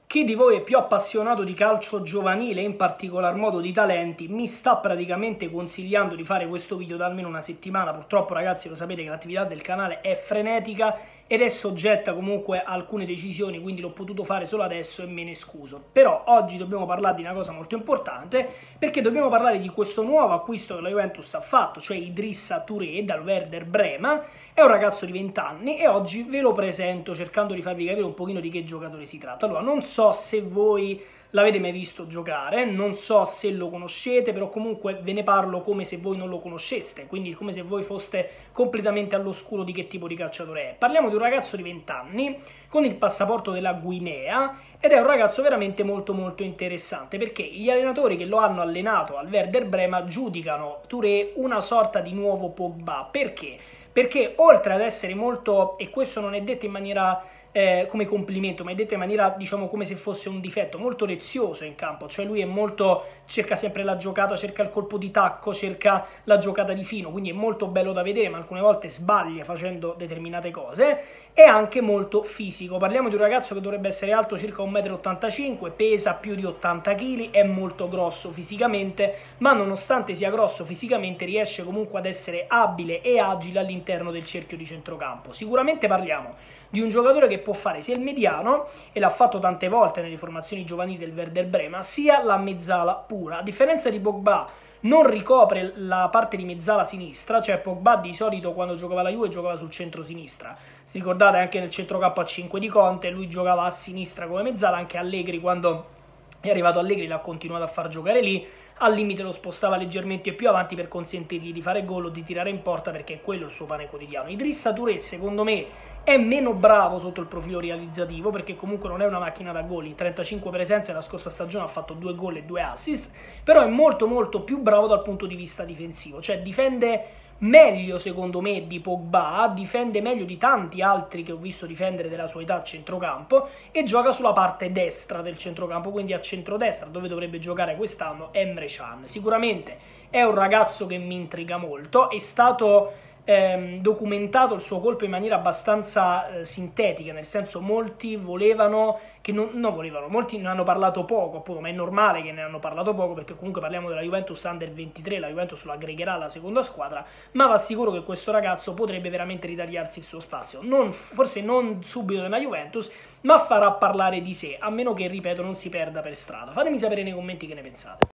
Chi di voi è più appassionato di calcio giovanile, in particolar modo di talenti, mi sta praticamente consigliando di fare questo video da almeno una settimana. Purtroppo, ragazzi, lo sapete che l'attività del canale è frenetica ed è soggetta comunque a alcune decisioni, quindi l'ho potuto fare solo adesso e me ne scuso. Però oggi dobbiamo parlare di una cosa molto importante, perché dobbiamo parlare di questo nuovo acquisto che la Juventus ha fatto, cioè Idrissa Touré dal Werder Brema. È un ragazzo di 20 anni e oggi ve lo presento cercando di farvi capire un pochino di che giocatore si tratta. Allora, non so se voi l'avete mai visto giocare, non so se lo conoscete, però comunque ve ne parlo come se voi non lo conosceste, quindi come se voi foste completamente all'oscuro di che tipo di calciatore è. Parliamo di un ragazzo di 20 anni con il passaporto della Guinea ed è un ragazzo veramente molto interessante, perché gli allenatori che lo hanno allenato al Werder Brema giudicano Touré una sorta di nuovo Pogba. Perché? Perché oltre ad essere molto, e questo non è detto in maniera come complimento, ma è detto in maniera, diciamo, come se fosse un difetto, molto lezioso in campo, cioè lui è molto, cerca sempre la giocata, cerca il colpo di tacco, cerca la giocata di fino, quindi è molto bello da vedere, ma alcune volte sbaglia facendo determinate cose. È anche molto fisico, parliamo di un ragazzo che dovrebbe essere alto circa 1,85 m, pesa più di 80 kg, è molto grosso fisicamente, ma nonostante sia grosso fisicamente riesce comunque ad essere abile e agile all'interno del cerchio di centrocampo. Sicuramente parliamo di un giocatore che può fare sia il mediano, e l'ha fatto tante volte nelle formazioni giovanili del Werder Brema, sia la mezzala pura. A differenza di Pogba, non ricopre la parte di mezzala sinistra, cioè Pogba di solito quando giocava la Juve giocava sul centro-sinistra. Se ricordate, anche nel centrocampo a 5 di Conte lui giocava a sinistra come mezzala, anche Allegri quando è arrivato Allegri l'ha continuato a far giocare lì, al limite lo spostava leggermente più avanti per consentirgli di fare gol o di tirare in porta, perché è quello il suo pane quotidiano. Idrissa Touré secondo me è meno bravo sotto il profilo realizzativo, perché comunque non è una macchina da gol, in 35 presenze la scorsa stagione ha fatto 2 gol e 2 assist, però è molto più bravo dal punto di vista difensivo, cioè difende meglio secondo me di Pogba, difende meglio di tanti altri che ho visto difendere della sua età a centrocampo, e gioca sulla parte destra del centrocampo, quindi a centrodestra, dove dovrebbe giocare quest'anno Emre Can. Sicuramente è un ragazzo che mi intriga molto, è stato documentato il suo colpo in maniera abbastanza sintetica, nel senso molti volevano, che molti ne hanno parlato poco, appunto, ma è normale che ne hanno parlato poco, perché comunque parliamo della Juventus Under 23, la Juventus lo aggregherà alla seconda squadra, ma va sicuro che questo ragazzo potrebbe veramente ritagliarsi il suo spazio, forse non subito nella Juventus, ma farà parlare di sé, a meno che, ripeto, non si perda per strada. Fatemi sapere nei commenti che ne pensate.